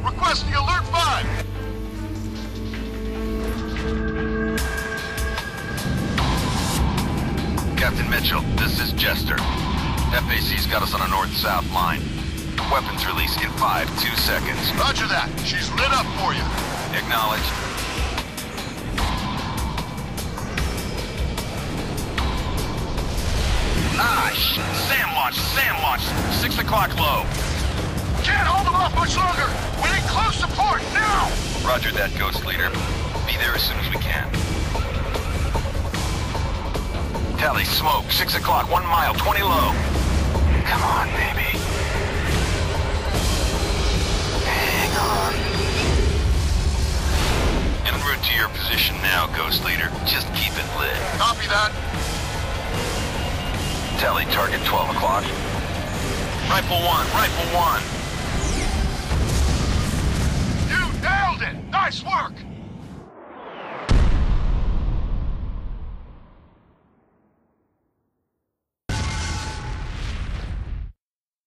Requesting Alert 5! Captain Mitchell, this is Jester. FAC's got us on a north-south line. Weapons release in 2 seconds. Roger that. She's lit up for you. Acknowledged. SAM launch. 6 o'clock low. Can't hold them off much longer. We need close support, now! Roger that, Ghost Leader. Be there as soon as we can. Tally, smoke. 6 o'clock, 1 mile, 20 low. Come on, baby. Hang on. En route to your position now, Ghost Leader. Just keep it lit. Copy that. Tally, target 12 o'clock. Rifle 1. You nailed it! Nice work!